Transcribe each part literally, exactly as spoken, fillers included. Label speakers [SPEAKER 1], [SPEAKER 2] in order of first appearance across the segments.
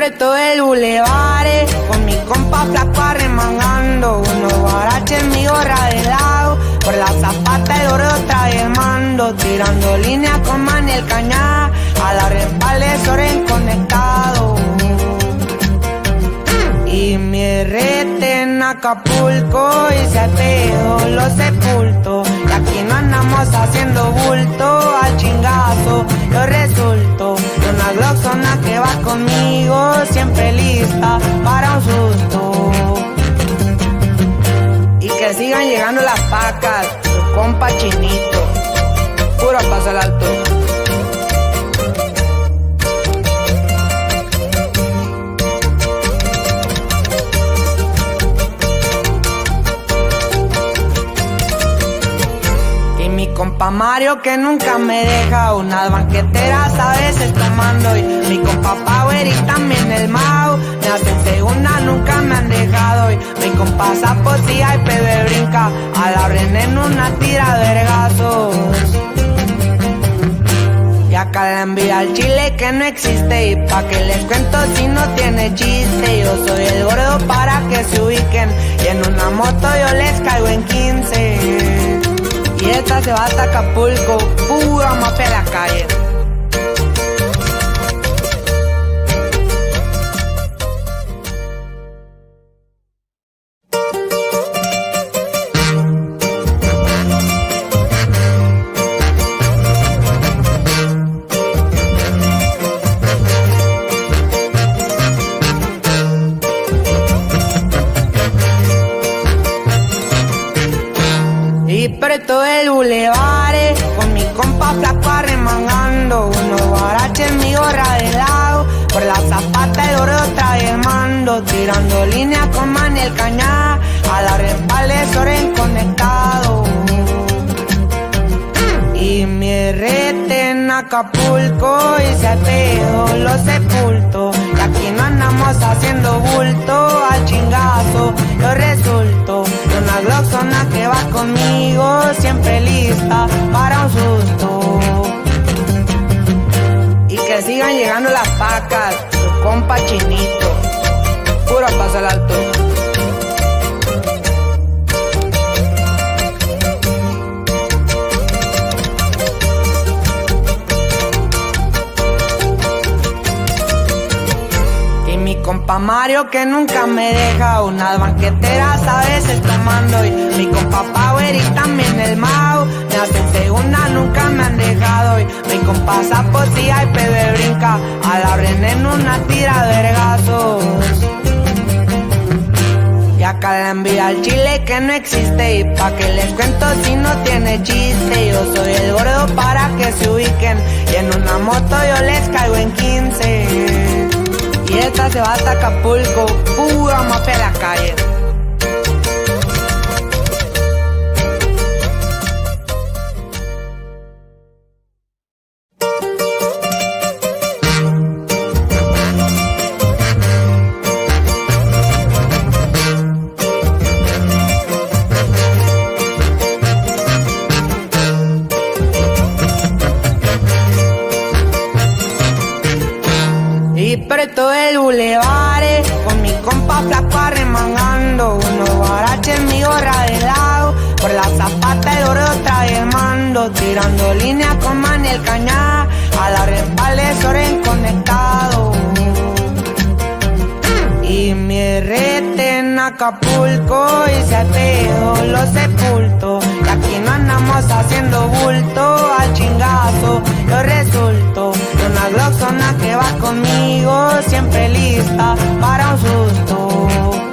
[SPEAKER 1] preto del bulevar, con mi compa flaco arremangando, unos guaraches en mi gorra de lado, por la zapata el gordo trae el mando, tirando línea con Maniel Cañá, a la respalde Soren conectado. Y mi rete en Acapulco y se pedo los sepulto, y aquí no andamos haciendo bulto al chingazo, yo resulto de una gloxona que va conmigo, siempre lista para un susto. Y que sigan llegando las pacas, tu compa Chinito, puro paso al alto. Compa Mario que nunca me deja, unas banqueteras a veces tomando, y mi compa Power y también el Mau, me hacen segunda, nunca me han dejado, y mi compa Sapo sí hay pedo brinca, a la René en una tira de vergazos. Y acá la envidia al chile que no existe, y pa' que les cuento si no tiene chiste, yo soy el gordo para que se ubiquen, y en una moto yo les caigo en quince. Y esta se va hasta Acapulco, pura mafia en la calle. Y preto del bulevar, con mi compa flaco arremangando, unos guaraches en mi gorra de lado, por la zapata el gordo trae el mando, tirando línea con Maniel Cañá, a la respalde Soren conectado. Y mi rete en Acapulco y se pedo los sepulto, y aquí no andamos haciendo bulto al chingazo, yo resulto de una gloxona que va conmigo, siempre lista para un susto. Y que sigan llegando las pacas, tu compa Chinito, puro paso al alto. Compa Mario que nunca me deja, unas banqueteras a veces tomando, y mi compa Power y también el Mau, me hacen segunda, nunca me han dejado, y mi compa Sapo sí hay pedo brinca, a la René en una tira de vergazos. Y acá la envidia al chile que no existe, y pa' que les cuento si no tiene chiste, yo soy el gordo para que se ubiquen, y en una moto yo les caigo en quince. Y esta se va hasta Acapulco, pura mafia en la calle. Y preto del bulevar, con mi compa flaco arremangando, unos guaraches en mi gorra de lado, por la zapata el gordo trae el mando, tirando línea con Maniel Cañá, a la respalde Soren conectado. Y mi rete en Acapulco y se pedo los sepulto, y aquí no andamos haciendo bulto al chingazo, yo resulto de una gloxona que va conmigo, siempre lista para un susto.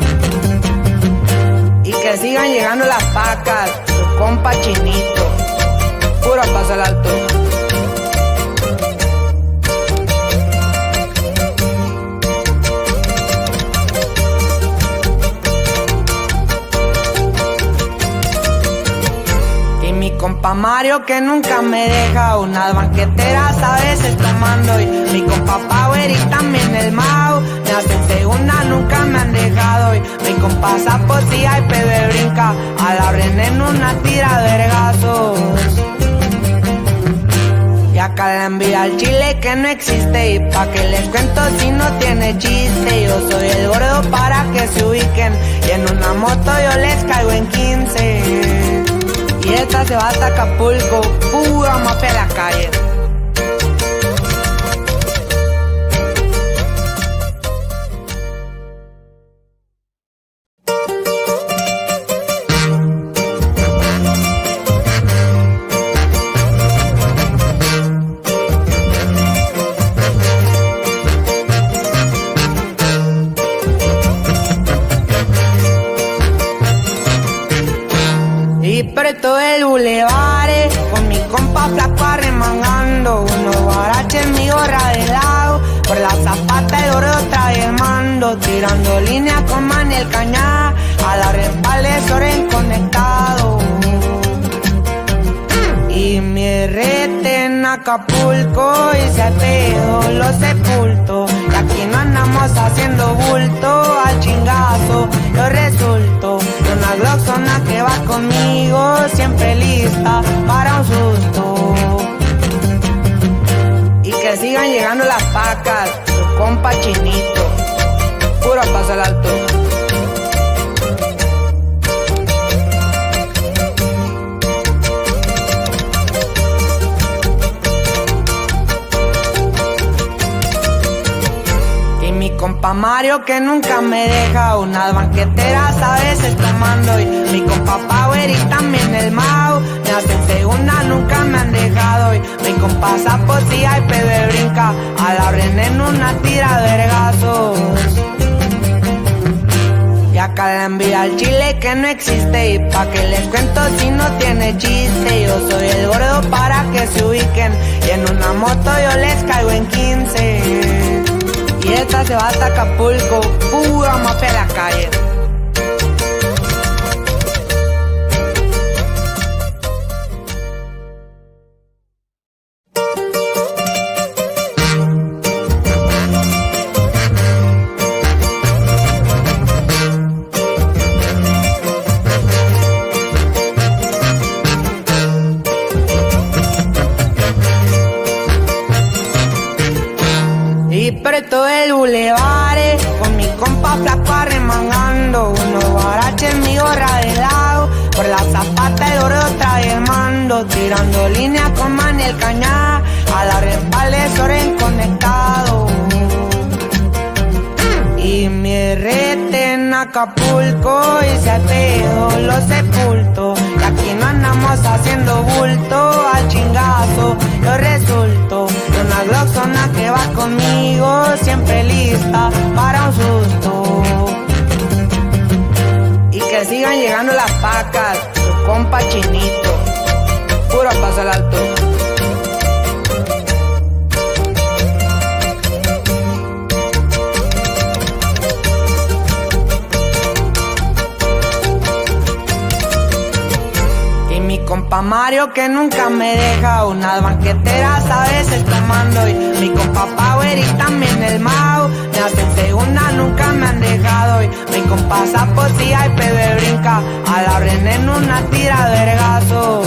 [SPEAKER 1] Y que sigan llegando las pacas, tu compa Chinito, puro paso al alto. Mi compa Mario que nunca me deja, unas banqueteras a veces tomando, y mi compa Power y también el Mau, me hacen segunda, nunca me han dejado, y mi compa Sapo sí hay pedo brinca, a la René en una tira de vergazos. Y acá le envía al chile que no existe. Y pa' que les cuento si no tiene chiste. Yo soy el gordo para que se ubiquen. Y en una moto yo les caigo en quince. Y esta se va hasta Acapulco, pura mafia en la calle. Y preto el bulevar, con mi compa flaco arremangando. Unos guaraches en mi gorra de lado, por la zapata el gordo trae el mando. Tirando línea con Maniel Cañá, a la respalde Soren conectado. Y mi rete en Acapulco, y se pedo los sepulto. Y aquí no andamos haciendo bulto, al chingazo yo resulto. Y una gloxona que va conmigo, siempre lista para un susto. Y que sigan llegando las pacas, su compa Chinito, puro paso al alto. Compa Mario que nunca me deja, unas banqueteras a veces tomando. Y mi compa Power y también el Mau, me hacen segunda, nunca me han dejado. Y mi compa Zapo si hay pedo brinca, a la René en una tira de vergazos. Y acá le envía al chile que no existe. Y pa' que les cuento si no tiene chiste. Yo soy el gordo para que se ubiquen. Y en una moto yo les caigo en quince. Y esta se va hasta Acapulco, pura mafia en la calle. Y preto el bulevar, con mi compa flaco arremangando. Unos guaraches en mi gorra de lado, por la zapata el gordo trae el mando. Tirando línea con Maniel Cañá, a la respalde Soren conectado. Y mi rete en Acapulco, y se pedo los sepulto. Y aquí no andamos haciendo bulto, al chingazo yo resulto. Y una gloxona que va conmigo, siempre lista para un susto. Y que sigan llegando las pacas, su compa Chinito, puro paso al alto. Mi compa Mario que nunca me deja, unas banqueteras a veces tomando. Y mi compa Power y también el Mau, me hacen segunda, nunca me han dejado. Y mi compa Zapo si hay pedo brinca, a la René en una tira de vergazos.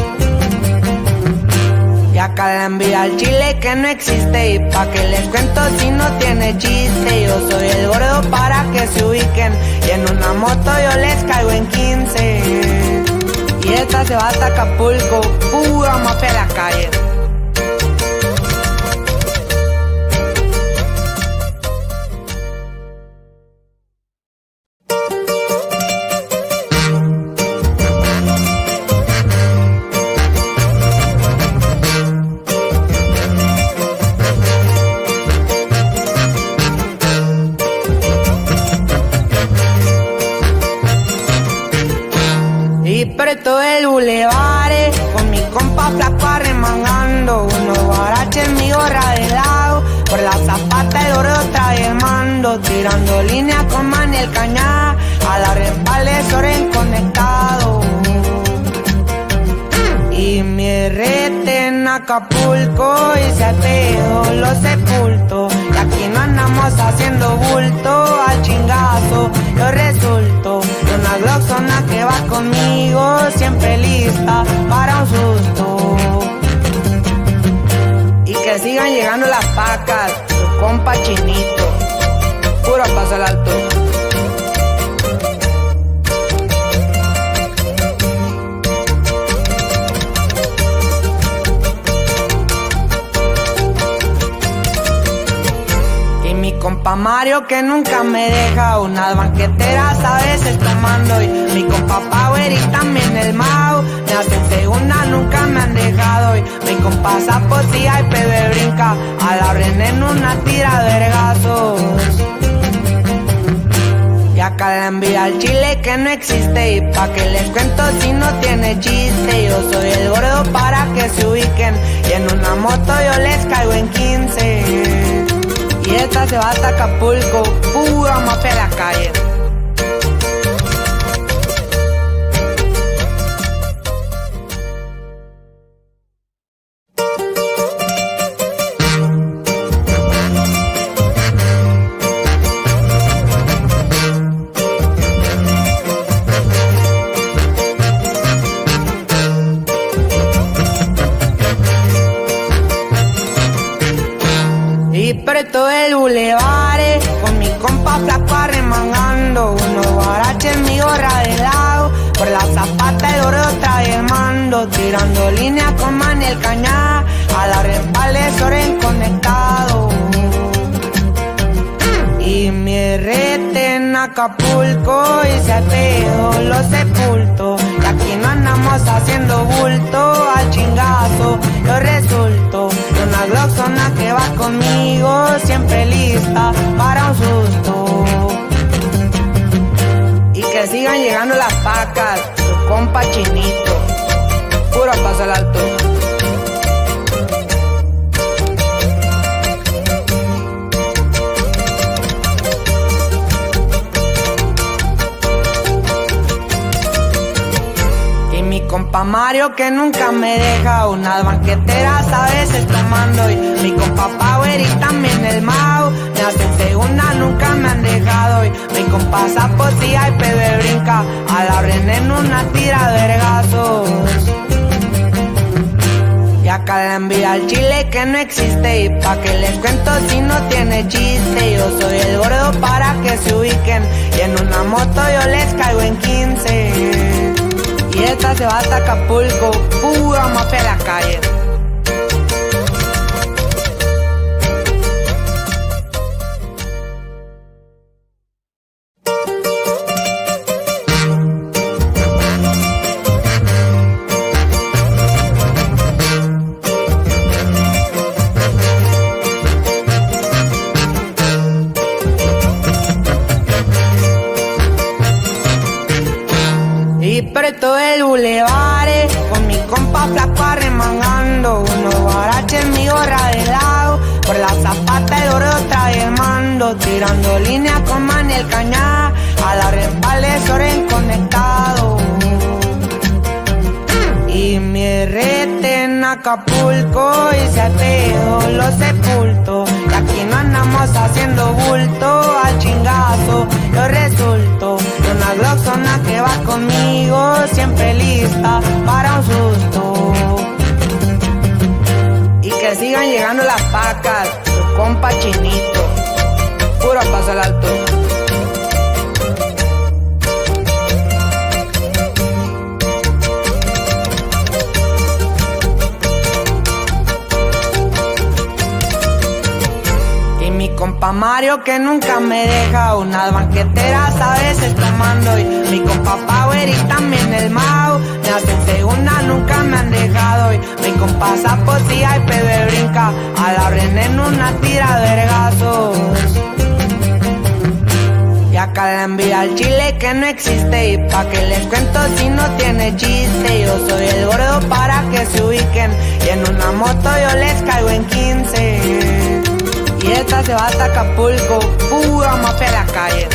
[SPEAKER 1] Y acá le envía al chile que no existe. Y pa' que les cuento si no tiene chiste. Yo soy el gordo para que se ubiquen. Y en una moto yo les caigo en quince. Y esta se va hasta Acapulco, pura mafia en la calle. Y preto el bulevar, con mi compa flaco arremangando. Unos guaraches en mi gorra de lado, por la zapata el gordo trae el mando. Tirando línea con Maniel Cañá, a la respalde Soren conectado. Y mi rete en Acapulco, y se pedo los sepulto. Y aquí no andamos haciendo bulto, al chingazo yo resulto. Y una gloxona que va conmigo, siempre lista para un susto. que sigan llegando las pacas, tu compa Chinito, puro paso al alto. Y mi compa Mario que nunca me deja, unas banqueteras a veces tomando. Y mi compa Power y también el Mau, me hacen segunda, nunca me han dejado. Y mi compa Sapo si hay pebe brinca, a la René en una tira de vergazos. Y acá le envía al chile que no existe, y pa' que les cuento si no tiene chiste. Yo soy el gordo para que se ubiquen, y en una moto yo les caigo en quince. Y esta se va hasta Acapulco, pura mafia de la calle. Y preto el bulevar, con mi compa flaco arremangando, unos guaraches mi gorra de lado, por la zapata el gordo trae el mando, tirando línea con Maniel Cañá, a la respalde Soren conectado. Y mi rete en Acapulco y se ateo los sepultos, y aquí no andamos haciendo bulto, al chingazo yo resulto. Una gloxona que va conmigo, siempre lista para un susto. Y que sigan llegando las pacas, tu compa Chinito, puro paso al alto. Mi compa Mario que nunca me deja, unas banqueteras a veces tomando. Y mi compa Power y también el Mau, me hacen segunda, nunca me han dejado. Y mi compa Sapo si hay pebe brinca, a la René en una tira de vergazos. Y acá le envía al chile que no existe, y pa' que les cuento si no tiene chiste. Yo soy el gordo para que se ubiquen, y en una moto yo les caigo en quince. Y esta se va hasta Acapulco, pura mafia de la calle. Y preto el bulevar, con mi compa flaco arremangando, unos guaraches mi gorra de lado, por la zapata el gordo trae el mando, tirando línea con Maniel Cañá, a la respalde Soren conectado. Y mi rete en Acapulco y se ateo los sepultos, y aquí no andamos haciendo bulto, al chingazo yo resulto. Una gloxona que va conmigo, siempre lista para un susto. Y que sigan llegando las pacas, tu compa Chinito, puro paso al alto. Mi compa Mario que nunca me deja, unas banqueteras a veces tomando. Y mi compa Power y también el Mau, me hacen segunda, nunca me han dejado. Y mi compa Sapo si hay pebe brinca, a la René en una tira de vergazos. Y acá le envía al chile que no existe, y pa' que les cuento si no tiene chiste. Yo soy el gordo para que se ubiquen, y en una moto yo les caigo en quince. Y esta se va hasta Acapulco, pura mafia de la calle.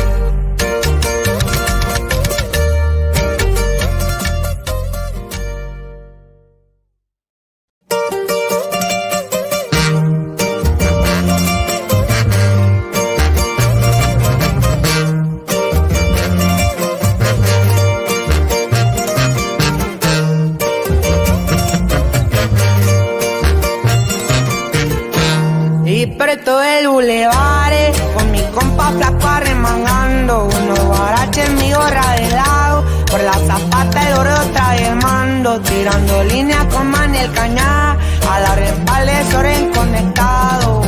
[SPEAKER 1] Y preto el bulevar, con mi compa flaco arremangando, unos guaraches, mi gorra de lado, por la zapata el oro trae el mando, tirando línea con Maniel Cañá, a la respalde Soren conectado.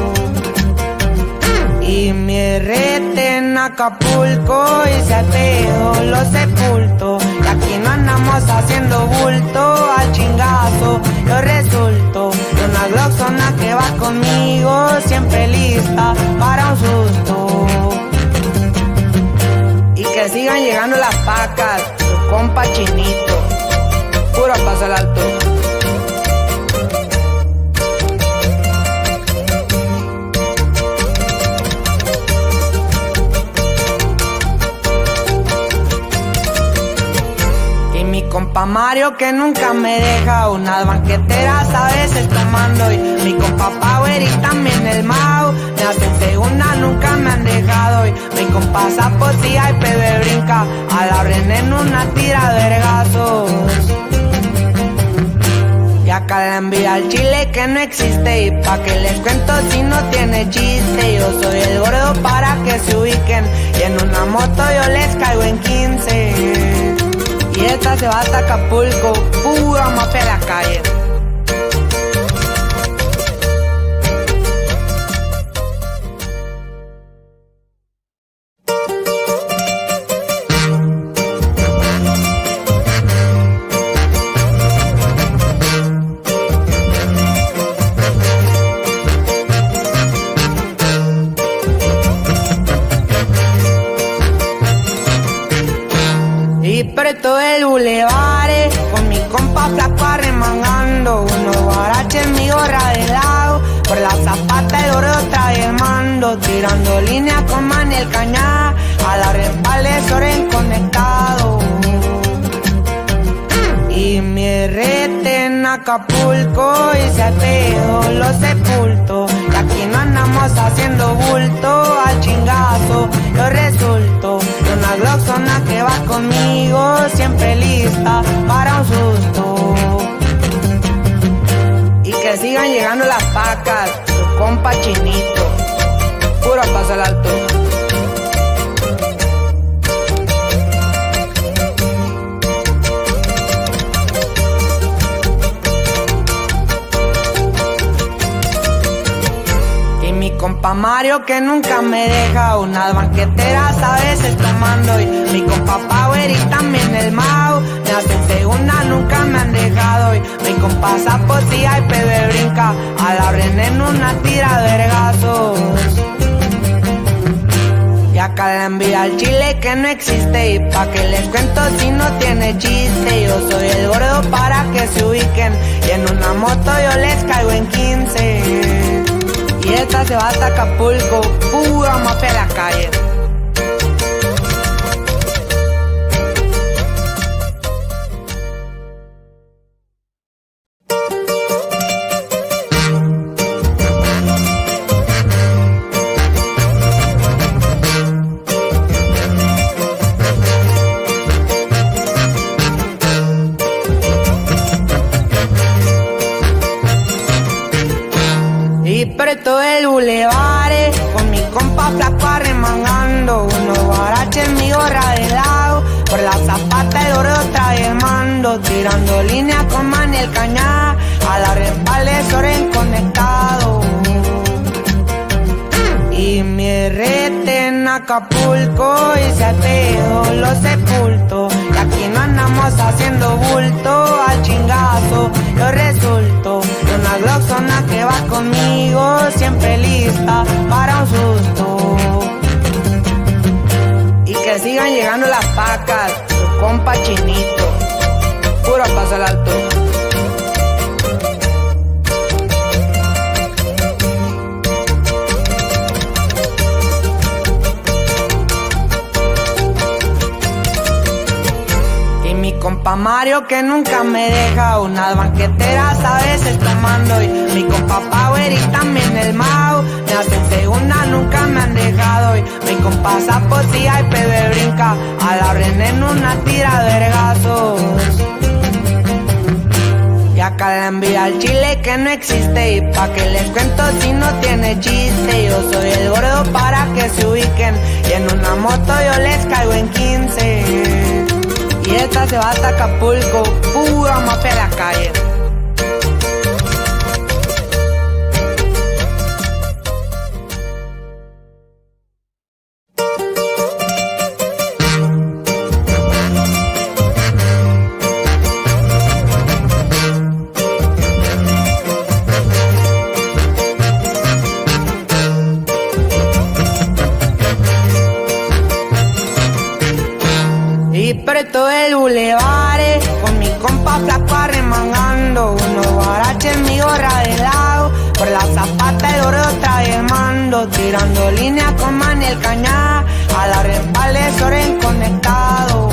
[SPEAKER 1] Y mi rete en Acapulco y se ateo los sepulto, y aquí no andamos haciendo bulto, al chingazo yo resulto de una gloxona que va conmigo, siempre lista para un susto. Y que sigan llegando las pacas, su compa Chinito, puro paso al alto. Mi compa Mario que nunca me deja, unas banqueteras a veces tomando, y mi compa Power y también el Mau, me hacen segunda, nunca me han dejado, y mi compa Zapotilla y Pepe brinca, a la René en una tira de vergazos. Y acá le envía al chile que no existe, y pa' que les cuento si no tiene chiste, yo soy el gordo para que se ubiquen, y en una moto yo les caigo en quince. Y esta se va hasta Acapulco, pura mafia en la calle. Y preto el bulevar, con mi compa flaco arremangando, unos guaraches, mi gorra de lado, por la zapata el oro trae el mando, tirando línea con Maniel Cañá, a la respalde Soren conectado. Y mi rete en Acapulco y se ateo los sepulto, y aquí no andamos haciendo bulto, al chingazo yo resulto de una gloxona que va conmigo, siempre lista para un susto. Y que sigan llegando las pacas, su compa Chinito, puro paso al alto. Mi compa Mario que nunca me deja, unas banqueteras a veces tomando, y mi compa Power y también el Mau, me hacen segunda, nunca me han dejado, y mi compa Zapotilla y Pepe brinca, a la René en una tira de vergazos. Y acá le envía al chile que no existe, y pa' que les cuento si no tiene chiste, yo soy el gordo para que se ubiquen, y en una moto yo les caigo en quince. Y esta se va hasta Acapulco, pura mafia en la calle. Y preto el bulevar, con mi compa flaco arremangando, unos guaraches, mi gorra de lado, por la zapata el oro trae el mando, tirando línea con Maniel Cañá, a la respalde Soren conectado. Y mi rete en Acapulco y se ateo los sepulto, y aquí no andamos haciendo bulto, al chingazo yo resulto de una gloxona que va conmigo, siempre lista para un susto. Y que sigan llegando las pacas, su compa Chinito, puro paso al alto. Mi compa Mario que nunca me deja, unas banqueteras a veces tomando, y mi compa Power y también el Mau, me hacen segunda, nunca me han dejado, y mi compa Zapotilla y Pepe brinca, a la René en una tira de vergazos. Y acá le envía al chile que no existe, y pa' que les cuento si no tiene tiene chiste. Yo soy el gordo para que se ubiquen, y en una moto yo les caigo en quince. Y esta se va hasta Acapulco, pura mafia de la calle. Y preto el bulevar, con mi compa flaco arremangando, unos guaraches en mi gorra de lado, por la zapata el gordo trae el mando, tirando línea con Maniel Cañá, a la respalde Soren conectado.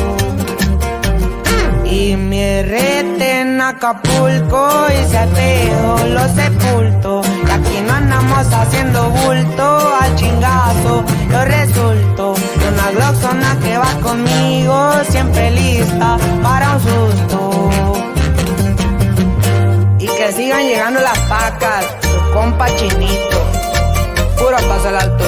[SPEAKER 1] Y mi rete en Acapulco y se pedo los sepultos, y aquí no andamos haciendo bulto al chingazo, yo resulto de una gloxona que va conmigo, siempre lista para un susto. Y que sigan llegando las pacas, su compa Chinito, puro paso al alto.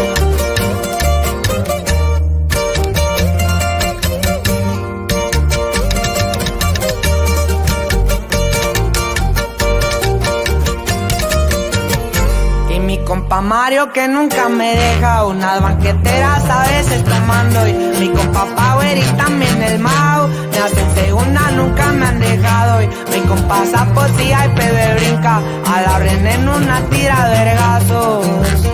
[SPEAKER 1] Compa Mario que nunca me deja, unas banqueteras a veces tomando, y mi compa Power y también el Mau, me hacen segunda, nunca me han dejado, y mi compa Zapotilla y Pepe brinca, a la René en una tira de vergazos.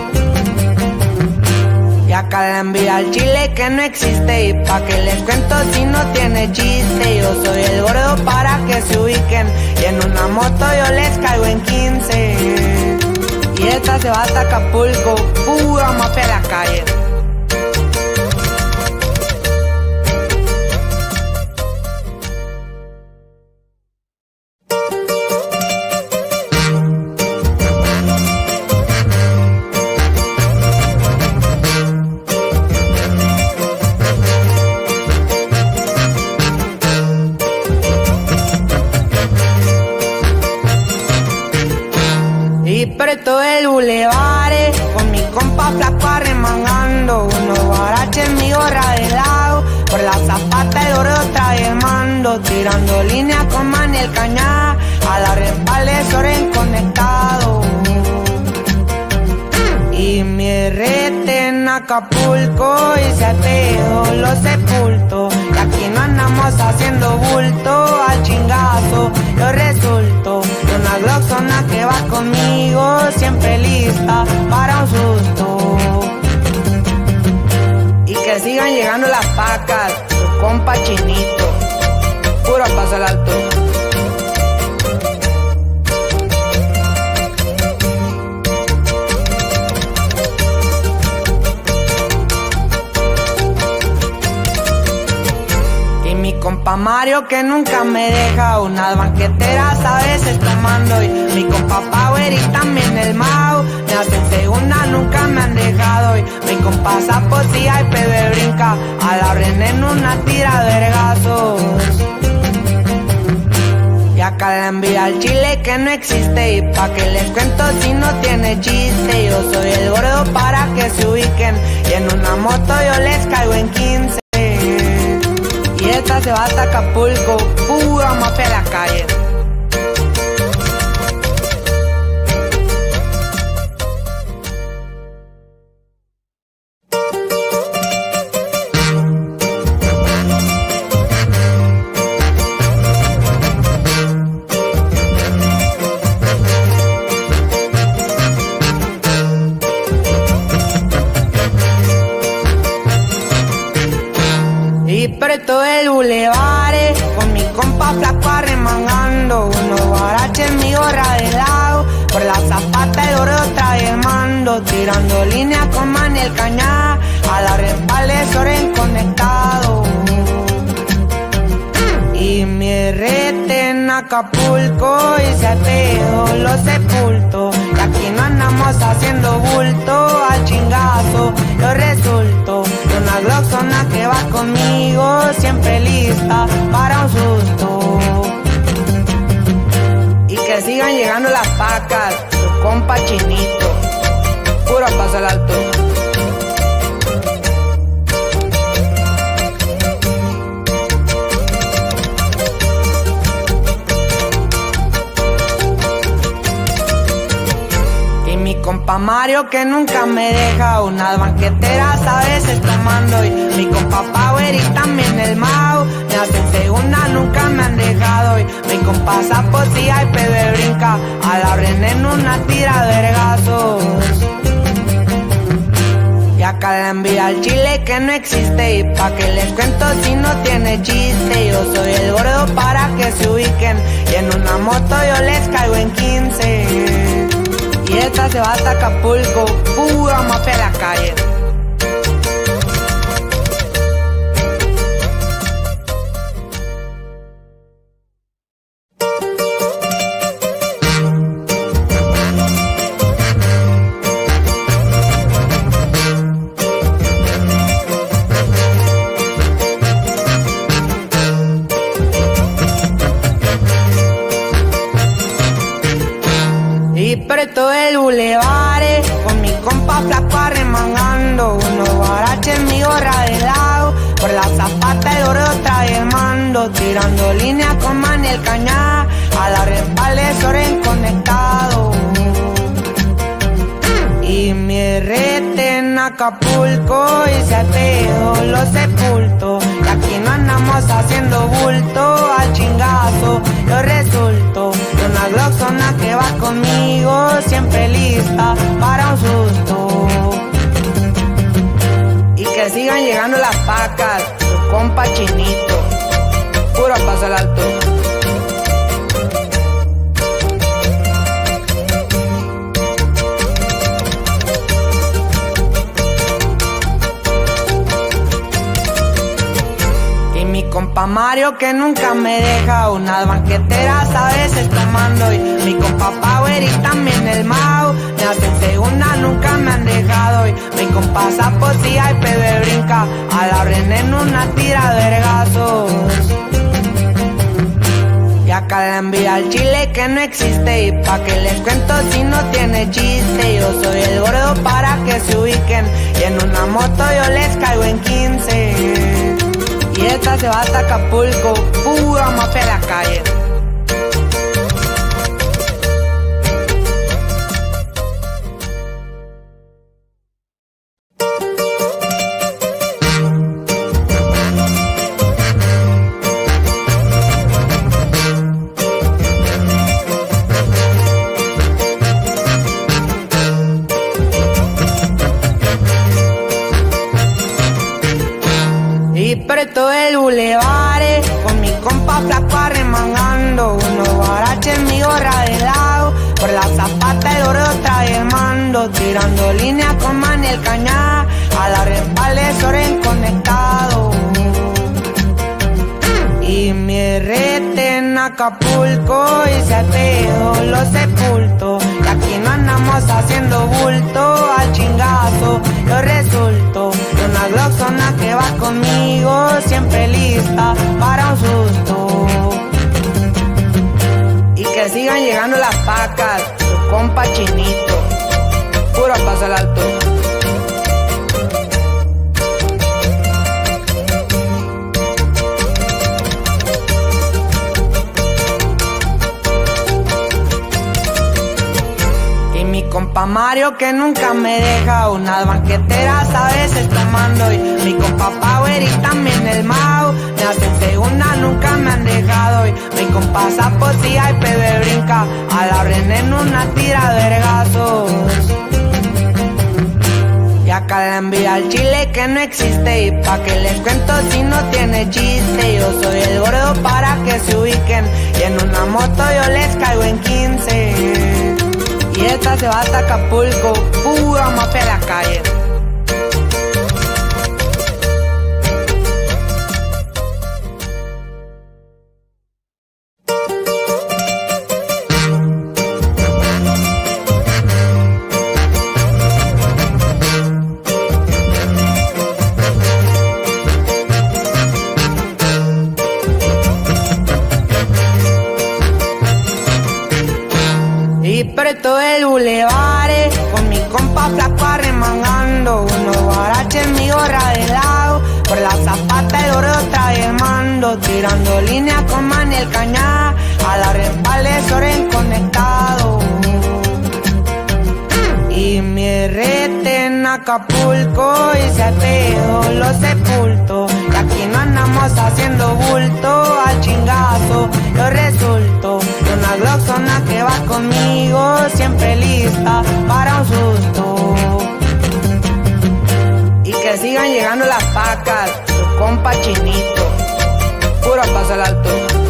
[SPEAKER 1] Y acá la envía al chile que no existe, y pa' que les cuento si no tiene chiste, yo soy el gordo para que se ubiquen, y en una moto yo les caigo en quince. Y esta se va hasta Acapulco, pura mafia de la calle. Y preto el bulevar, con mi compa flaco arremangando, unos guaraches en mi gorra de lado, por la zapata el gordo trae el mando, tirando línea con Maniel Cañá, a la respalde Soren conectado. Y mi rete en Acapulco y se pedo los sepultos, y aquí no andamos haciendo bulto al chingazo, yo resulto de una gloxona que va conmigo, siempre lista para un susto. Y que sigan llegando las pacas, su compa Chinito, puro paso al alto. Mi compa Mario que nunca me deja, unas banqueteras a veces tomando, y mi compa Power y también el Mau, me hacen segunda, nunca me han dejado, y mi compa Zapotilla y Pepe brinca, a la René en una tira de vergazos. Y acá la envía al chile que no existe, y pa' que les cuento si no tiene chiste, yo soy el gordo para que se ubiquen, y en una moto yo les caigo en quince. Y esta se va hasta Acapulco, pura mafia de la calle. Y preto el bulevar, con mi compa flaco arremangando, unos guaraches en mi gorra de lado, por la zapata el gordo trae el mando, tirando línea con Maniel Cañá, a la respalde Soren conectado. Y mi rete en Acapulco y se pedo los sepultos, y aquí no andamos haciendo bulto al chingazo, yo resulto de una gloxona que va conmigo, siempre lista para un susto. Y que sigan llegando las pacas, su compa Chinito, mi compa Mario que nunca me deja, unas banqueteras a veces tomando. Y mi compa Power y también el Mau, me hacen segunda, nunca me han dejado. Y mi compa Zapos y hay Pepe brinca, a la René en una tira de vergazos. Y acá la envía al chile que no existe, y pa' que les cuento si no tiene chiste. Yo soy el gordo para que se ubiquen, y en una moto yo les caigo en quince. Y esta se va hasta Acapulco, pura mafia en la calle. Y preto el bulevares, con mi compa flaco arremangando, unos guaraches en mi gorra de lado, por la zapata el gordo trae el mando, tirando línea con Maniel Cañá, a la respalde Soren conectado. Y mi rete en Acapulco, y se pedo los sepulto, y aquí no andamos haciendo bulto, al chingazo yo resulto, y una gloxona que va conmigo, siempre lista para un susto. Y que sigan llegando las pacas, su compa Chinito, puro paso al alto. Mi compa Mario que nunca me deja, unas banqueteras a veces tomando. Y mi compa Power y también el Mau, me hacen segunda, nunca me han dejado. Y mi compa Zapos y hay Pepe brinca, a la René en una tira de vergazos. Y acá la envía al chile que no existe, y pa' que les cuento si no tiene chiste. Yo soy el gordo para que se ubiquen, y en una moto yo les caigo en quince. Y esta se va hasta Acapulco, pura mafia en la calle. Y preto el bulevares, con mi compa flaco arremangando, unos guaraches en mi gorra de lado, por la zapata el gordo trae el mando, tirando línea con Maniel Cañá, a la respalde Soren conectado. Y mi rete en Acapulco, y se pedo los sepulto, y aquí no andamos haciendo bulto, al chingazo yo resulto, y una gloxona que va conmigo, siempre lista para un susto. Y que sigan llegando las pacas, su compa Chinito, puro paso al alto. Mi compa Mario que nunca me deja, unas banqueteras a veces tomando. Y mi compa Power y también el Mau, me hacen segunda, nunca me han dejado. Y mi compa Zapos y hay Pepe brinca, a la René en una tira de vergazos. Y acá la envía al chile que no existe, y pa' que les cuento si no tiene chiste. Yo soy el gordo para que se ubiquen, y en una moto yo les caigo en quince. Y esta se va hasta Acapulco, pura mafia en la calle. Y preto el bulevares, con mi compa flaco arremangando, unos guaraches en mi gorra de lado, por la zapata el gordo trae el mando, tirando línea con Maniel Cañá, a la respalde Soren conectado. Acapulco y se pedo los sepulto. Y aquí no andamos haciendo bulto al chingazo. Yo resulto de una gloxona que va conmigo, siempre lista para un susto. Y que sigan llegando las pacas, tu compa Chinito, puro paso al alto.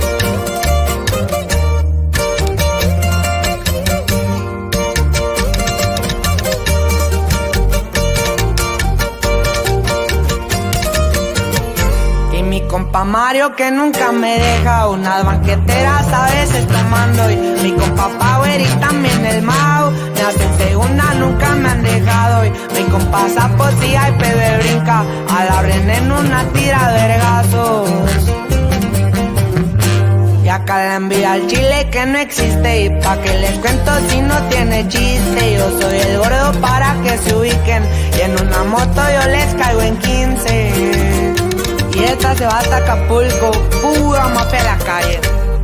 [SPEAKER 1] Compa Mario que nunca me deja, unas banqueteras a veces tomando. Y mi compa Power y también el Mau, me hacen segunda, nunca me han dejado. Y mi compa Sapo sí hay pedo brinca, a la René en una tira de vergazos. Y acá le envía al chile que no existe, y pa' que les cuento si no tiene chiste. Yo soy el gordo para que se ubiquen, y en una moto yo les caigo en quince. Y esta se va hasta Acapulco, pura mafia en la calle.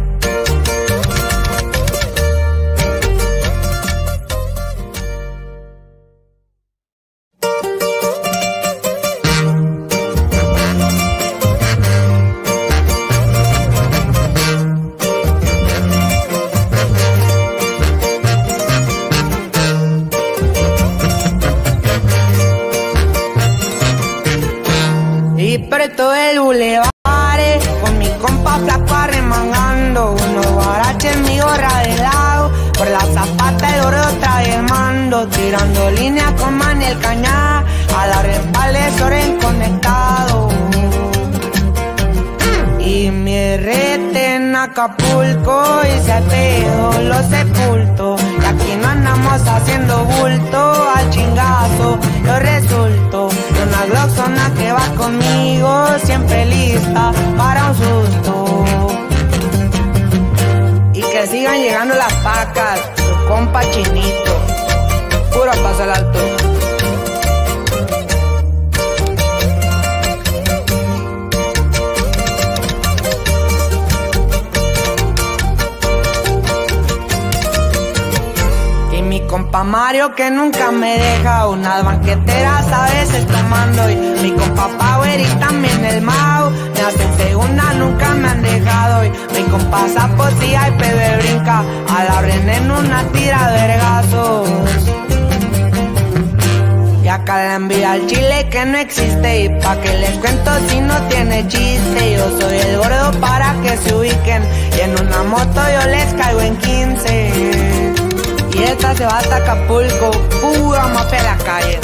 [SPEAKER 1] Y preto el bulevar, con mi compa flaco arremangando, unos guaraches en mi gorra de lado, por la zapata el gordo trae el mando, tirando línea con Maniel Cañá, a la respalde Soren conectado. Y mi rete en Acapulco y se pedo los sepulto. Y aquí no andamos haciendo bulto al chingazo. Yo resulto de una gloxona que va conmigo, siempre lista para un susto. Y que sigan llegando las pacas, tu compa Chinito, puro paso al alto. Compa Mario que nunca me deja, unas banqueteras a veces tomando. Y mi compa Power y también el Mau, me hacen segunda, nunca me han dejado. Y mi compa Sapo sí hay pedo brinca, a la René en una tira de vergazos. Y acá le envía al chile que no existe, y pa' que les cuento si no tiene chiste. Yo soy el gordo para que se ubiquen, y en una moto yo les caigo en quince. Y esta se va hasta Acapulco, pura mafia en la calle.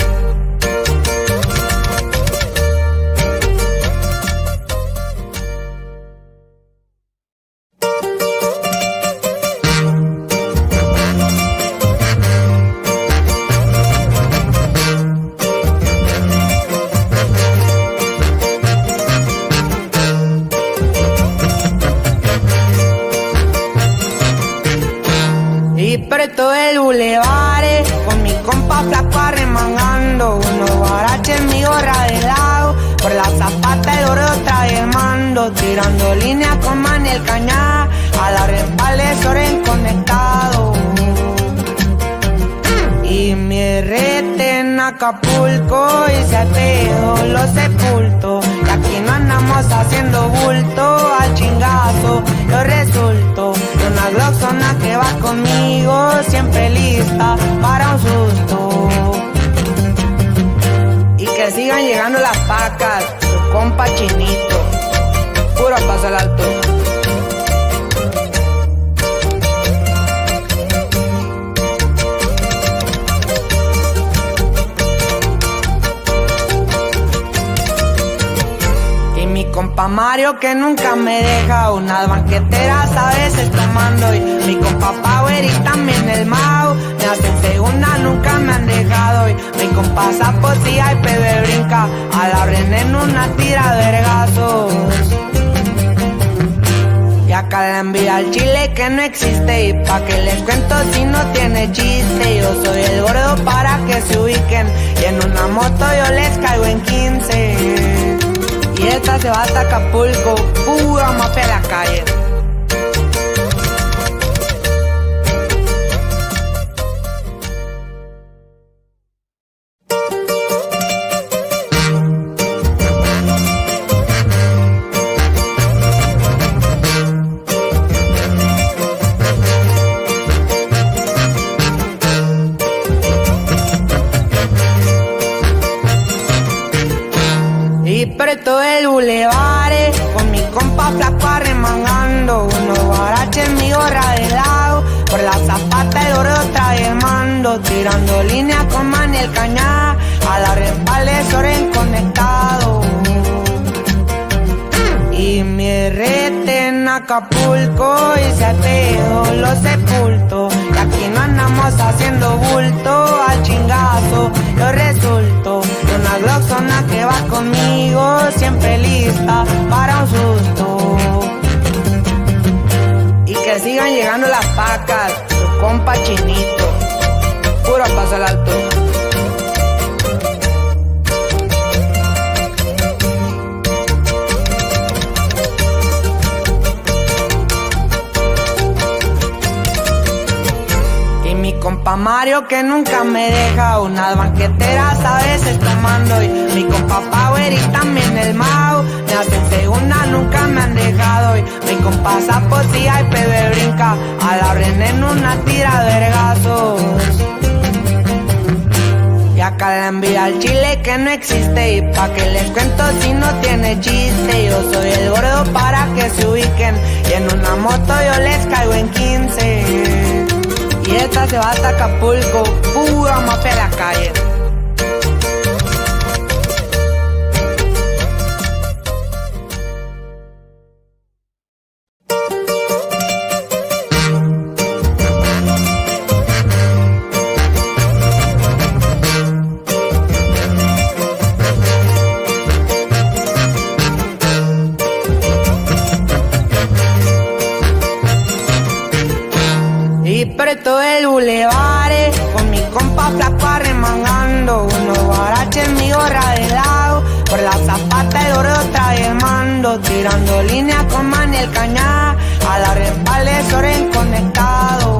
[SPEAKER 1] Y preto el bulevar, con mi compa flaco arremangando, unos guaraches en mi gorra de lado, por la zapata el gordo trae el mando, tirando línea con Maniel Cañá, a la respalde Soren conectado. Y mi rete en Acapulco y se pedo los sepulto. Y aquí no andamos haciendo bulto al chingazo. Yo resulto de una gloxona que va conmigo, siempre lista para un susto. Y que sigan llegando las pacas, tu compa Chinito, puro paso al alto. Compa Mario que nunca me deja, unas banqueteras a veces tomando. Y mi compa Power y también el Mau, me hacen segunda, nunca me han dejado. Y mi compa Sapo sí hay pedo brinca, a la René en una tira de vergazos. Y acá le envía al chile que no existe, y pa' que les cuento si no tiene chiste. Yo soy el gordo para que se ubiquen, y en una moto yo les caigo en quince. Y esta se va hasta Acapulco, pura mafia en la calle. presto del bulevar, con mi compa flaco arremangando, unos guaraches en mi gorra de lado, por la zapata el gordo trae el mando, tirando líneas con Maniel Cañá, a la respalde Soren conectado. Y mi rete en Acapulco y se pedo los sepulto, y aquí no andamos haciendo bulto, al chingazo yo resulto de una gloxona que va conmigo, siempre lista para un susto. Y que sigan llegando las pacas, tu compa Chinito, puro paso al alto. Compa Mario que nunca me deja, unas banqueteras a veces tomando, y mi compa Power y también el Mau, me hacen segunda, nunca me han dejado, y mi compa Sapo si hay pedo brinca, a la René en una tira de vergazos. Y acá le envía al chile que no existe, y pa' que les cuento si no tiene chiste, yo soy el gordo para que se ubiquen, y en una moto yo les caigo en quince. Y esta se va hasta Acapulco, pura mafia en la calle. Presto del bulevar, con mi compa flaco arremangando, unos guaraches en mi gorra de lado, por la zapata el gordo trae el mando, tirando líneas con Maniel Cañá, a la respalde Soren conectado.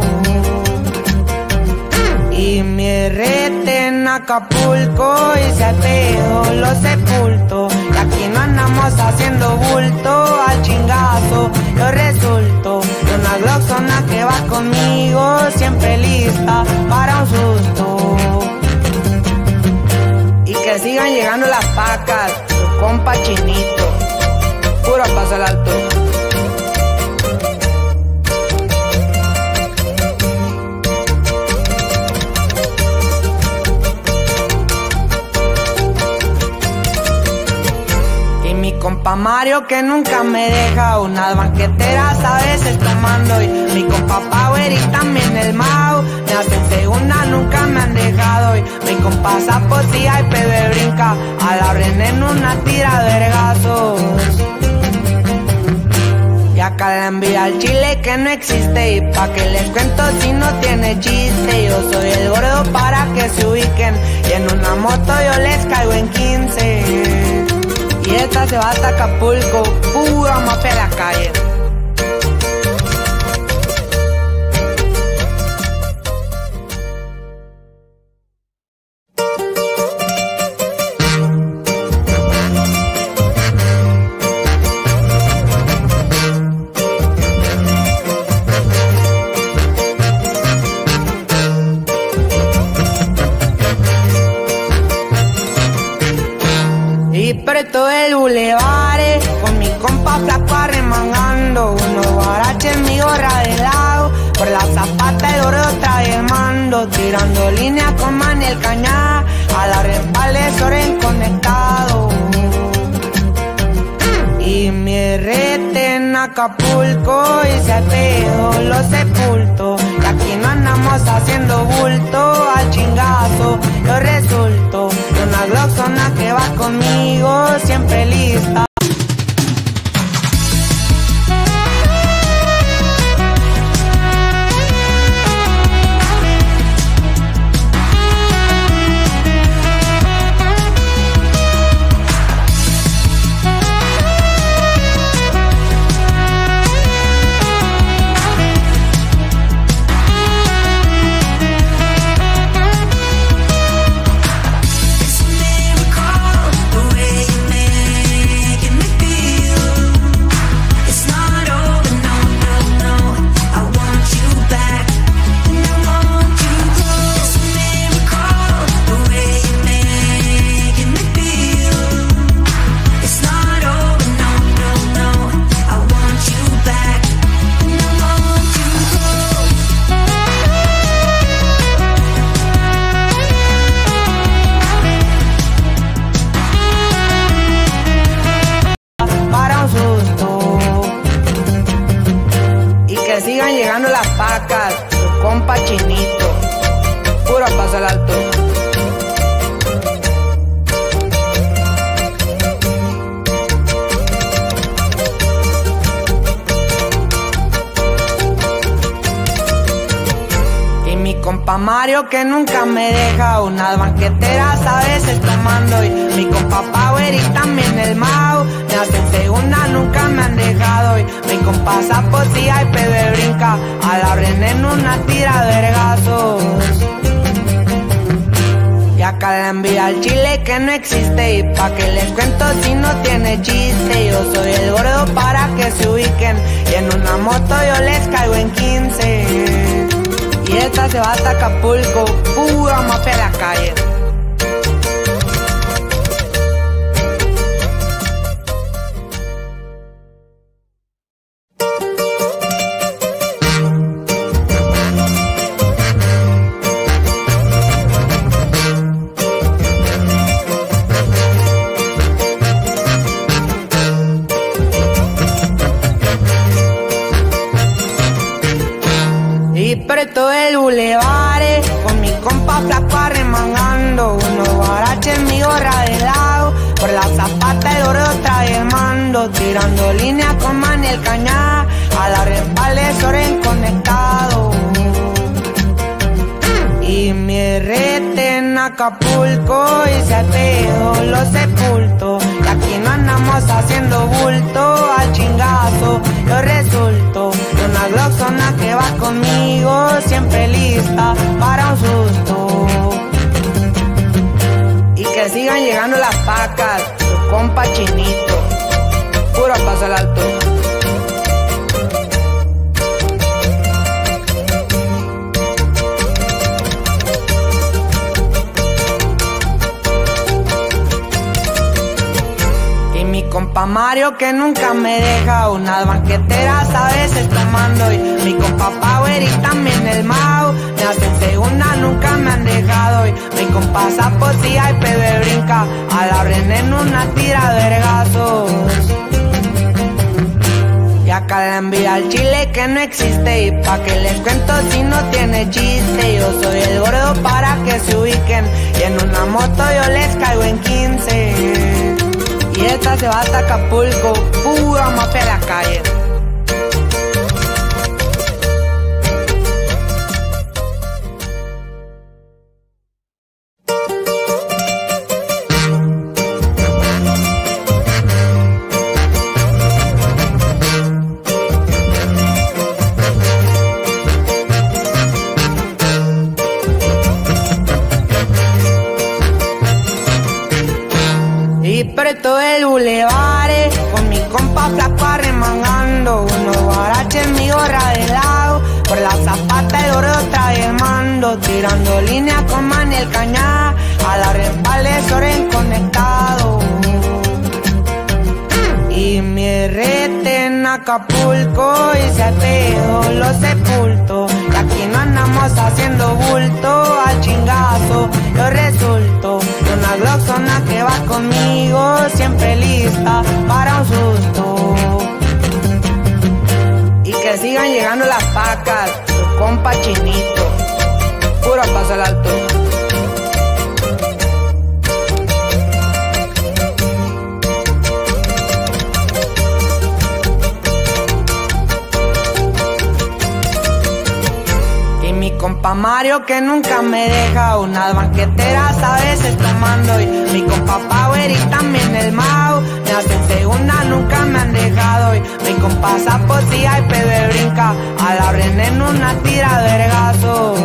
[SPEAKER 1] Y mi rete en Acapulco y se pedo los sepulto, y aquí no andamos haciendo bulto, al chingazo yo resulto de una gloxona que va conmigo, siempre lista para un susto. Y que sigan llegando las pacas, tu compa Chinito, puro paso al alto. Compa Mario que nunca me deja, unas banqueteras a veces tomando, y mi compa Power y también el Mau, me hacen segunda, nunca me han dejado, y mi compa Sapo si hay pedo brinca, a la René en una tira de vergazos. Y acá le envía al chile que no existe, y pa' que les cuento si no tiene chiste, yo soy el gordo para que se ubiquen, y en una moto yo les caigo en quince. Y esta se va hasta Acapulco, pura mafia en la calle. Presto del bulevar, con mi compa flaco arremangando, unos guaraches en mi gorra de lado, por la zapata el gordo trae el mando, tirando líneas con Maniel Cañá, a la respalde Soren conectado. Y mi rete en Acapulco y se pedo los sepulto, y aquí no andamos haciendo bulto, al chingazo yo resulto de una gloxona que va conmigo, siempre lista. pacas, tu compa Chinito, puro paso al alto. Y mi compa Mario que nunca me deja, unas banqueteras a veces tomando. Y mi compa Power y también el Mau, me hacen segunda, nunca me han dejado. Y mi compa Sapo sí hay pedo brinca, a la René en una tira de vergazos. Y acá le envía al chile que no existe, y pa' que les cuento si no tiene chiste. Yo soy el gordo para que se ubiquen, y en una moto yo les caigo en quince. Y esta se va hasta Acapulco, pura mafia en la calle. Y preto el bulevar, con mi compa flaco arremangando, unos guaraches en mi gorra de lado, por la zapata el gordo trae el mando, tirando línea con Maniel Cañá, a la respalde Soren conectado. Y mi rete en Acapulco, y se pedo los sepulto, y aquí no andamos haciendo bulto, al chingazo yo resulto. Una gloxona que va conmigo, siempre lista para un susto. Y que sigan llegando las pacas, tu compa Chinito, puro paso al alto. Mi compa Mario que nunca me deja, unas banqueteras a veces tomando. Y mi compa Power y también el Mau, me hacen segunda, nunca me han dejado. Y mi compa Sapo sí hay pedo brinca, a la René en una tira de vergazos. Y acá le envía al chile que no existe, y pa' que les cuento si no tiene chiste. Yo soy el gordo para que se ubiquen, y en una moto yo les caigo en quince. Y esta se va hasta Acapulco, pura mafia en la calle. Y preto el bulevar, con mi compa flaco arremangando, unos guaraches en mi gorra de lado, por la zapata el gordo trae el mando, tirando línea con Maniel Cañá, a la respalde Soren conectado. Y mi rete en Acapulco, y se pedo los sepulto, y aquí no andamos haciendo bulto, al chingazo yo resulto. Una gloxona que va conmigo, siempre lista para un susto. Y que sigan llegando las pacas, tu compa Chinito, puro paso al alto. Mi compa Mario que nunca me deja, unas banqueteras a veces tomando. Y mi compa Power y también el Mau, me hacen segunda, nunca me han dejado. Y mi compa Sapo sí hay pedo brinca, a la René en una tira de vergazos.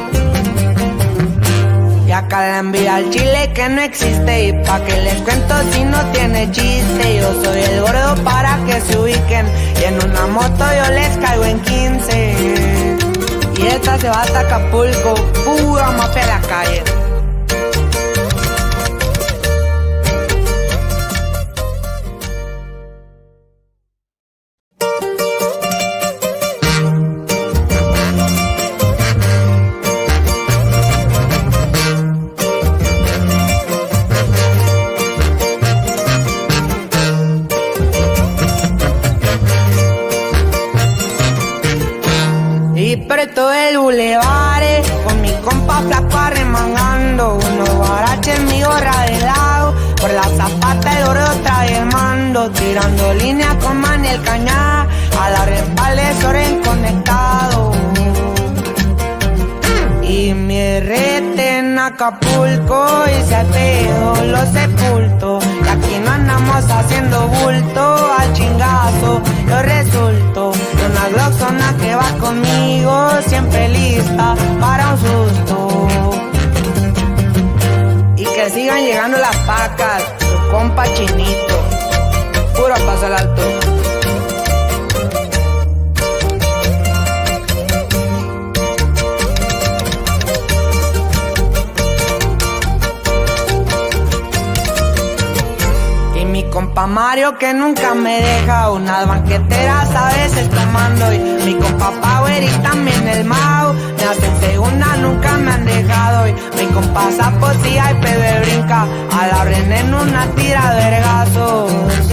[SPEAKER 1] Y acá le envía al chile que no existe, y pa' que les cuento si no tiene chiste. Yo soy el gordo para que se ubiquen, y en una moto yo les caigo en quince. Y esta se va hasta Acapulco, pura mafia en la calle. preto del bulevar, con mi compa flaco arremangando, unos guaraches, mi gorra de lado, por la zapata el oro mando, tirando líneas con Maniel Cañá, a la respalde Soren conectado. Y mi rete en Acapulco y se ateo los sepulto. Y aquí no andamos haciendo bulto, al chingazo yo resulto. Y una gloxona que va conmigo, siempre lista para un susto. Y que sigan llegando las pacas, su compa Chinito, puro paso al alto. Mi compa Mario que nunca me deja, unas banqueteras a veces tomando. Y mi compa Power y también el Mau, me hacen segunda, nunca me han dejado. Y mi compa Zapo sí hay pedo brinca, a la René en una tira de vergazos.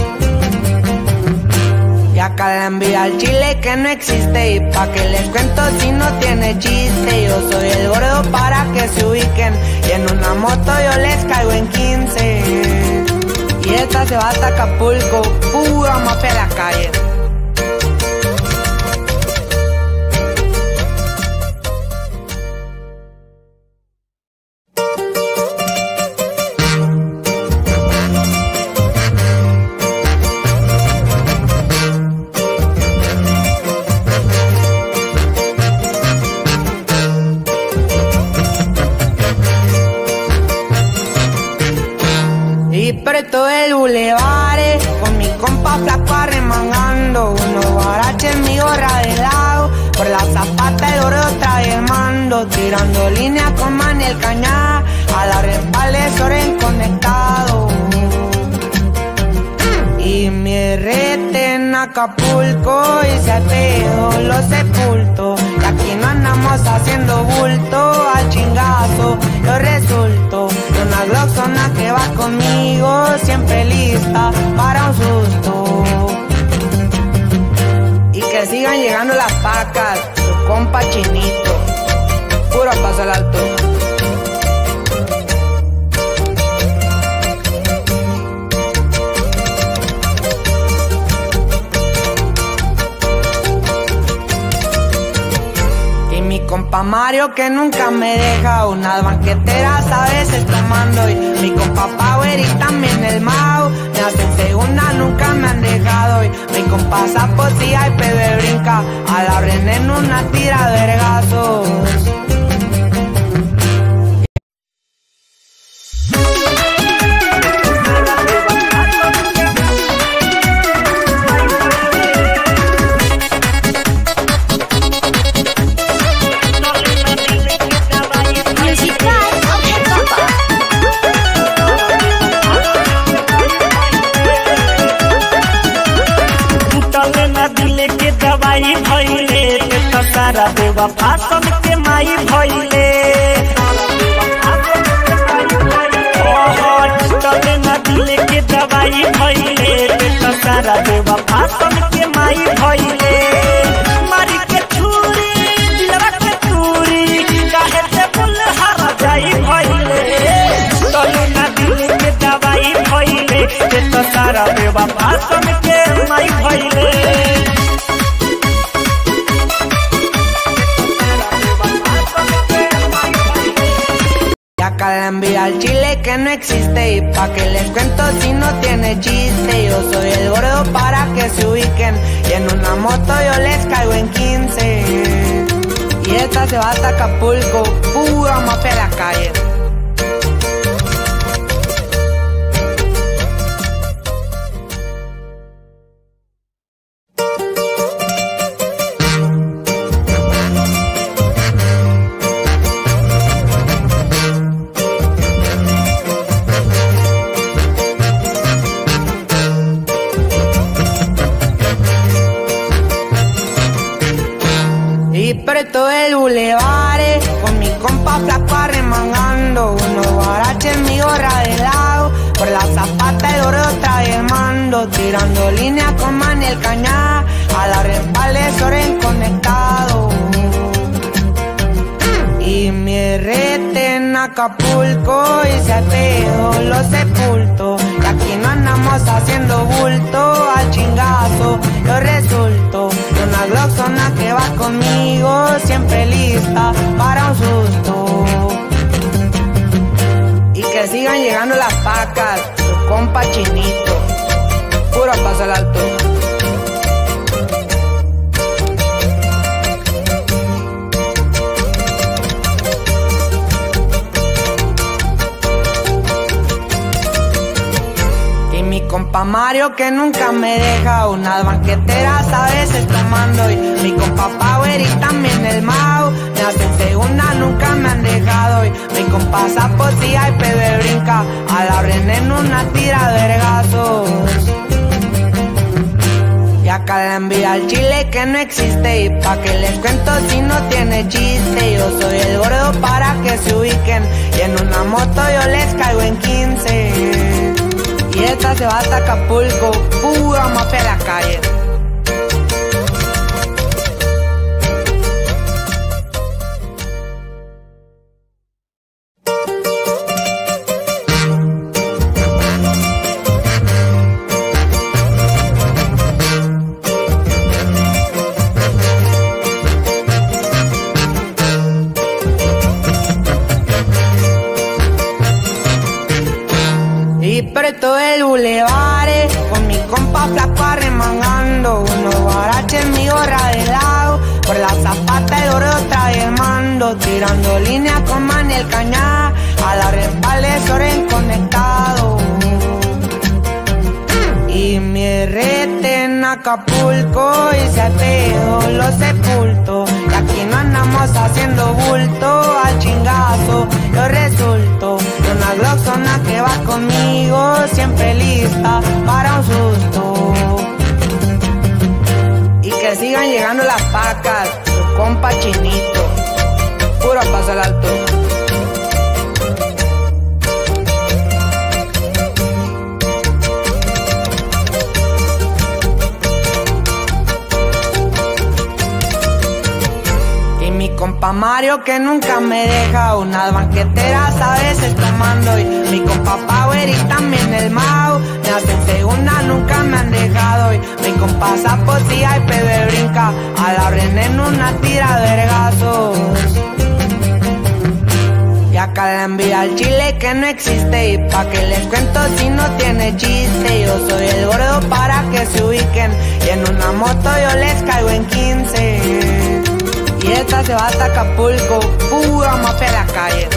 [SPEAKER 1] Y acá le envía al chile que no existe, y pa' que les cuento si no tiene chiste. Yo soy el gordo para que se ubiquen, y en una moto yo les caigo en quince. Y esta se va hasta Acapulco, pura mafia de la calle. Y preto del bulevar, con mi compa flaco arremangando, unos guaraches, mi gorra de lado, por la zapata el oro trae el mando, tirando líneas con Maniel Cañá, a la respalde Soren conectado. Y mi rete en Acapulco y se ateo los sepulto. Y aquí no andamos haciendo bulto, al chingazo yo resulto. Y una gloxona que va conmigo, siempre lista para un susto. Y que sigan llegando las pacas, su compa Chinito, puro paso al alto. Mi compa Mario que nunca me deja, unas banqueteras a veces tomando. Y mi compa Power y también el Mau, me hacen segunda, nunca me han dejado. Y mi compa Zapo sí hay pedo brinca, a la René en una tira de vergazos.
[SPEAKER 2] सारा देवा फासन के माई भइले चले न दिल के दवाई भइले तो सारा देवा फासन के माई भइले मारी के छुरी दिलवा के चूरी काहे ते बुल हर जाई भइले चले न दिल के दवाई भइले तो सारा देवा फासन के माई भइले
[SPEAKER 1] Acá le envía al chile que no existe, y pa' que les cuento si no tiene chiste. Yo soy el gordo para que se ubiquen, y en una moto yo les caigo en quince. Y esta se va hasta Acapulco, pura mafia de la calle. Y preto del bulevar, con mi compa flaco arremangando, unos guaraches, mi gorra de lado, por la zapata el oro trae el mando, tirando líneas con Maniel Cañá, a la respalde Soren conectado. Acapulco y se ateo los sepultos. Y aquí no andamos haciendo bulto al chingazo. Yo resulto de una gloxona que va conmigo, siempre lista para un susto. Y que sigan llegando las pacas, tu compa Chinito, puro paso al alto. Mi compa Mario que nunca me deja, unas banqueteras a veces tomando. Y mi compa Power y también el Mau, me hacen segunda, nunca me han dejado. Y mi compa Zapo sí hay pedo brinca, a la René en una tira de vergazos. Y acá le envía al chile que no existe, y pa' que les cuento si no tiene chiste. Yo soy el gordo para que se ubiquen, y en una moto yo les caigo en quince. Y esta se va hasta Acapulco, pura mafia en la calle. Y preto el bulevar, con mi compa flaco arremangando, unos guaraches, mi gorra de lado, por la zapata el gordo trae el mando, tirando línea con Maniel Cañá, a la respalde Soren conectado. Y mi rete en Acapulco y se ateo los sepultos. Y aquí no andamos haciendo bulto al chingazo. Yo resulto de una gloxona que va conmigo, siempre lista para un susto. Y que sigan llegando las pacas, tu compa Chinito, puro paso al alto. Mi compa Mario que nunca me deja, unas banqueteras a veces tomando. Y mi compa Power y también el Mau, me hacen segunda, nunca me han dejado. Y mi compa Zapo sí hay pedo brinca, a la René en una tira de vergazos. Y acá le envía al chile que no existe, y pa' que les cuento si no tiene chiste. Yo soy el gordo para que se ubiquen, y en una moto yo les caigo en quince. Y esta se va hasta Acapulco, pura mafia en la calle.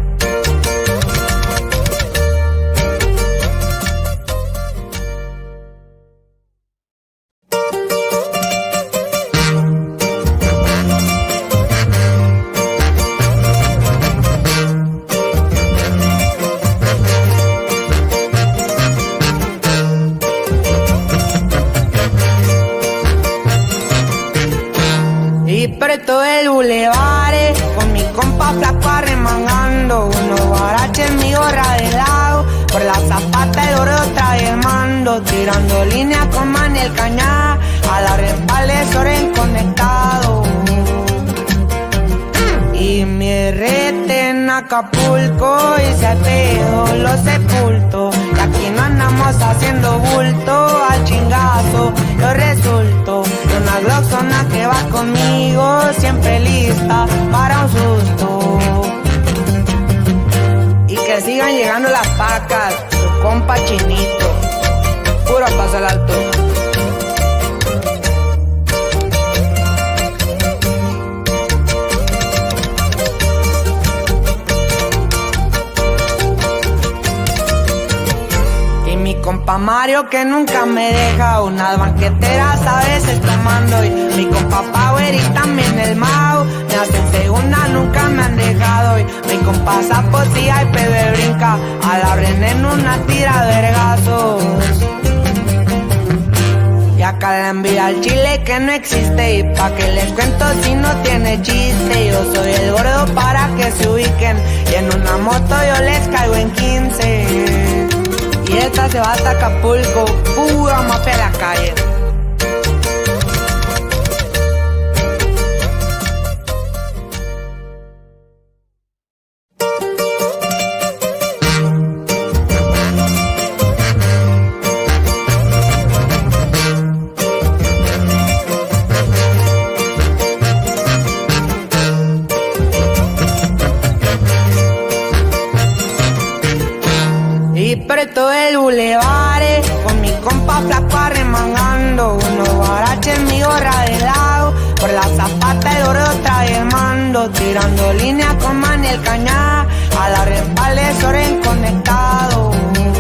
[SPEAKER 1] Y preto el bulevar, con mi compa flaco arremangando, unos guaraches, mi gorra de lado, por la zapata el gordo trae el mando, tirando línea con Maniel Cañá, a la respalde Soren conectado. Y mi rete en Acapulco y se ateo los sepultos. Y aquí no andamos haciendo bulto al chingazo. Yo resulto de una gloxona que va conmigo, siempre lista para un susto. Y que sigan llegando las pacas, tu compa Chinito, puro paso al alto. Mi compa Mario que nunca me deja, unas banqueteras a veces tomando. Y mi compa Power y también el Mau, me hacen segunda, nunca me han dejado. Y mi compa Zapo sí hay pedo brinca, a la René en una tira de vergazos. Y acá le envía al chile que no existe, y pa' que les cuento si no tiene chiste. Yo soy el gordo para que se ubiquen, y en una moto yo les caigo en quince. Y esta se va hasta Acapulco, pura mafia en la calle. Y preto el bulevar, con mi compa flaco arremangando, unos guaraches en mi gorra de lado, por la zapata el gordo trae el mando, tirando línea con Maniel Cañá, a la respalde Soren conectado.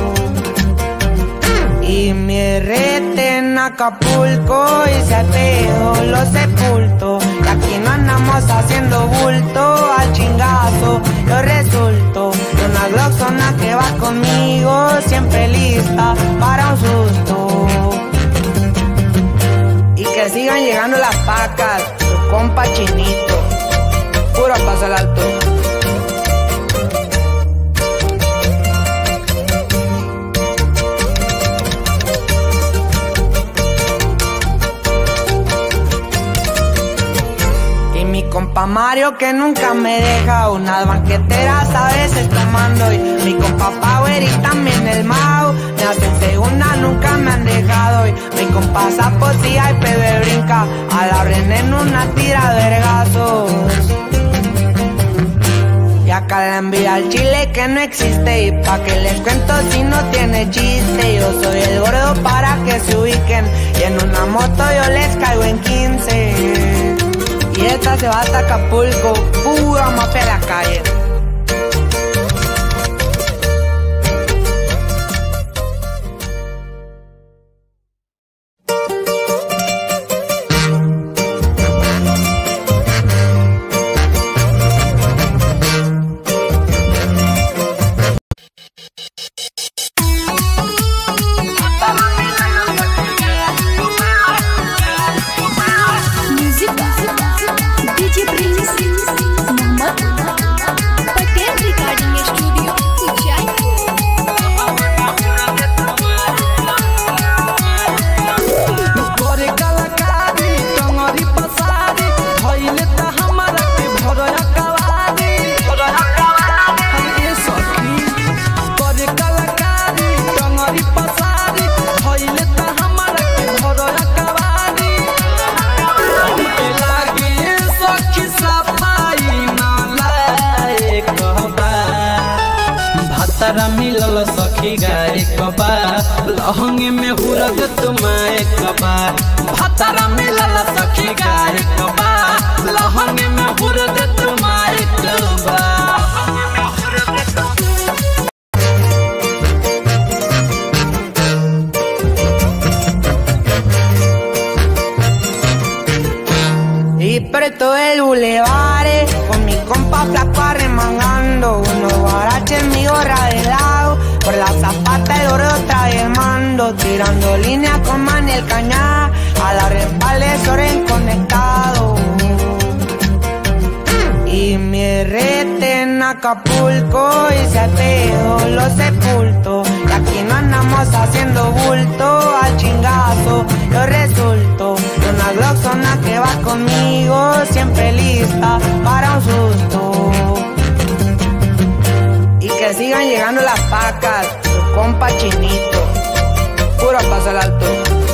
[SPEAKER 1] Y mi rete en Acapulco y se pedo los sepulto, y aquí no andamos haciendo bulto al chingazo, yo resulto de una gloxona que va conmigo, siempre lista para un susto. Y que sigan llegando las pacas, tu compa Chinito, puro paso al alto. Compa Mario que nunca me deja, unas banqueteras a veces tomando, y mi compa Power y también el Mau, me hacen segunda, nunca me han dejado, y mi compa Zapotilla y Pepe brinca, a la René en una tira de vergazos. Y acá la envidia al chile que no existe, y pa' que les cuento si no tiene chiste, yo soy el gordo para que se ubiquen, y en una moto yo les caigo en quince. Y esta se va hasta Acapulco, pura mafia en la calle.
[SPEAKER 3] मिलल सखी गाय कबा लहंगे में हुरग तुम्हारे कबा, भतरा मिलल सखी गाय कबा लहंगे में हुरग तुम्हारे कबा।
[SPEAKER 1] Y preto el bulevar, con mi compa flaco arremangando, unos guaraches en mi gorra de lado, por la zapata el gordo trae el mando, tirando línea con Maniel Cañá, a la respalde Soren conectado. Y mi rete en Acapulco y se pedo los sepulto, y aquí no andamos haciendo bulto al chingazo, yo resulto de una gloxona que va conmigo, siempre lista para un susto. Y que sigan llegando las pacas, tu compa Chinito, puro paso al alto.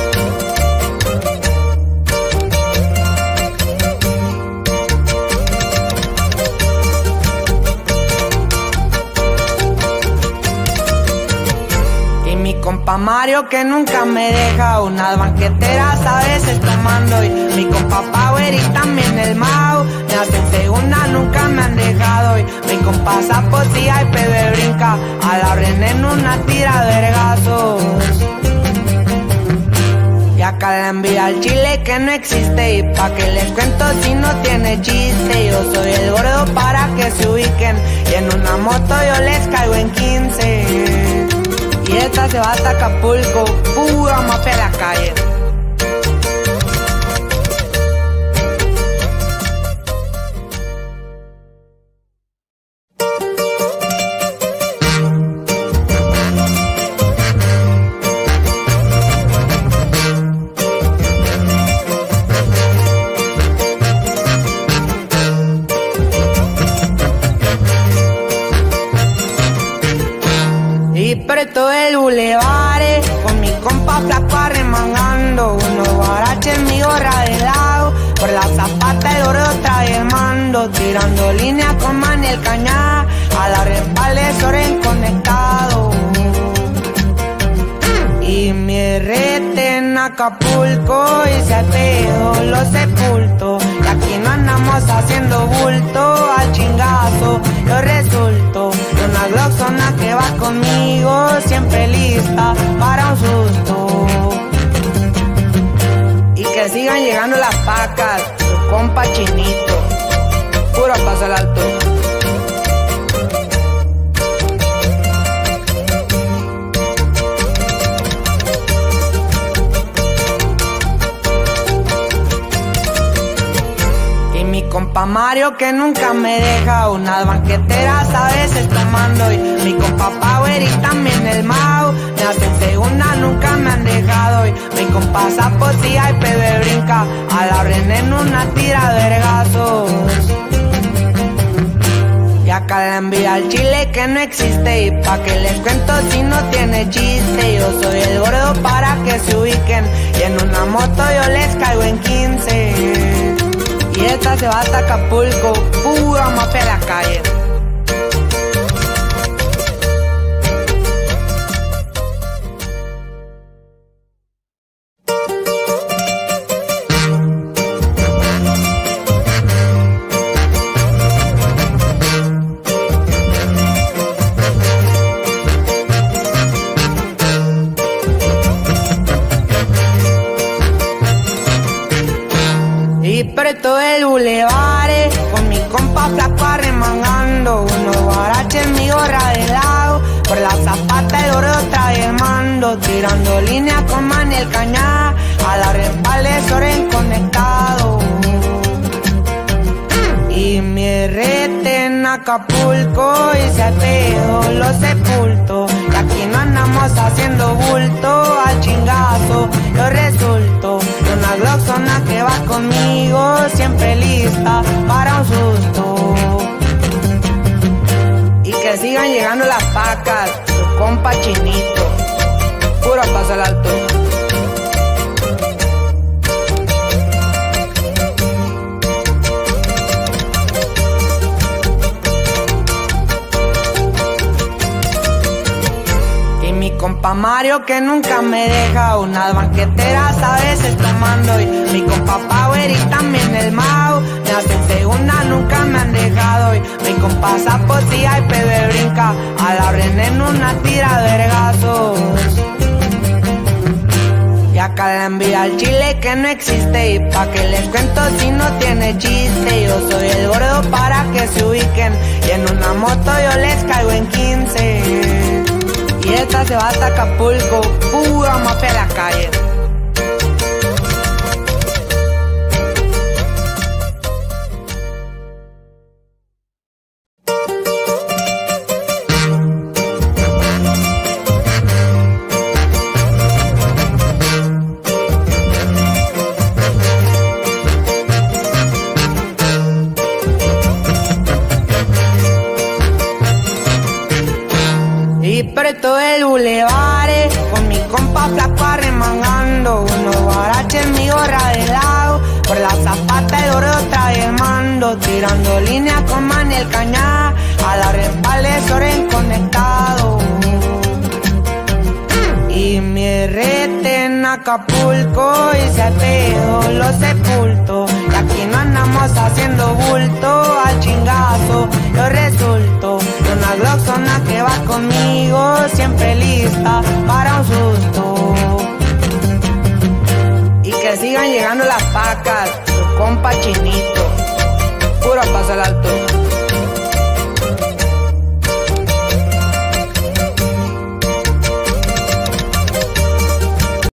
[SPEAKER 1] Mi compa Mario que nunca me deja, unas banqueteras a veces tomando, y mi compa Power y también el Mau, me hacen segunda, nunca me han dejado, y mi compa Zapotilla y Pepe brinca, a la René en una tira de vergazos. Y acá la envidia al chile que no existe, y pa' que les cuento si no tiene chiste, yo soy el gordo para que se ubiquen, y en una moto yo les caigo en quince. Y esta se va hasta Acapulco, pura mafia en la calle. Y preto el bulevar, con mi compa flaco arremangando, unos guaraches en mi gorra de lado, por la zapata el gordo trae el mando, tirando línea con Maniel Cañá, a la respalde Soren conectado. Acapulco y se ateo los sepulto. Y aquí no andamos haciendo bulto al chingazo. Yo resulto de una gloxona que va conmigo, siempre lista para un susto. Y que sigan llegando las pacas, su compa Chinito, puro paso al alto. Mi compa Mario que nunca me deja, unas banqueteras a veces tomando. Y mi compa Power y también el Mau, me hacen segunda, nunca me han dejado. Y mi compa Zapotilla y Pepe brinca, a la René en una tira de vergazos. Y acá le envía al chile que no existe, y pa' que les cuento si no tiene chiste. Yo soy el gordo para que se ubiquen, y en una moto yo les caigo en quince. Y esta se va hasta Acapulco, pura mafia en la calle. Y preto el bulevar, con mi compa flaco arremangando, unos guaraches en mi gorra de lado, por la zapata el gordo trae el mando, tirando línea con Maniel Cañá, a la respalde Soren conectado. Y mi rete en Acapulco y se ateo los sepulto. Y aquí no andamos haciendo bulto al chingazo. Yo resulto de una gloxona que va conmigo, siempre lista para un susto. Y que sigan llegando las pacas, su compa Chinito, puro paso al alto. Mi compa Mario que nunca me deja, unas banqueteras a veces tomando. Y mi compa Power y también el Mau, me hacen segunda, nunca me han dejado. Y mi compa Zapotilla y Pepe brinca, a la René en una tira de vergazos. Y acá le envía al chile que no existe, y pa' que les cuento si no tiene chiste. Yo soy el gordo para que se ubiquen, y en una moto yo les caigo en quince. Y esta se va hasta Acapulco, pura mafia en la calle. Y preto el bulevar, con mi compa flaco arremangando, unos guaraches en mi gorra de lado, por la zapata el gordo trae el mando, tirando línea con Maniel Cañá, a la respalde Soren conectado. Y mi rete en Acapulco y se ateo los sepulto. Y aquí no andamos haciendo bulto al chingazo. Yo resulto de una gloxona que va conmigo, siempre lista para un susto. Y que sigan llegando las pacas, su compa Chinito, puro paso al alto.